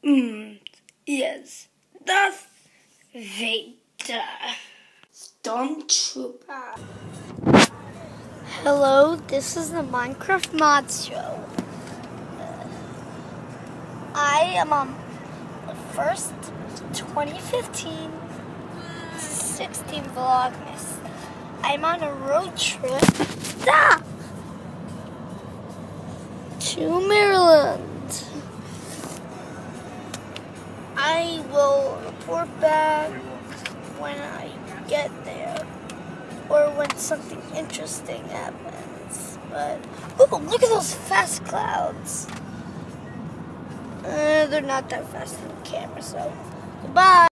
Yes, Darth Vader. Stormtrooper. Hello, this is the Minecraft Mods Show. I am on the first 2015-16 Vlogmas. I'm on a road trip to Maryland. I will report back when I get there or when something interesting happens. But ooh, look at those fast clouds. They're not that fast in the camera, so goodbye.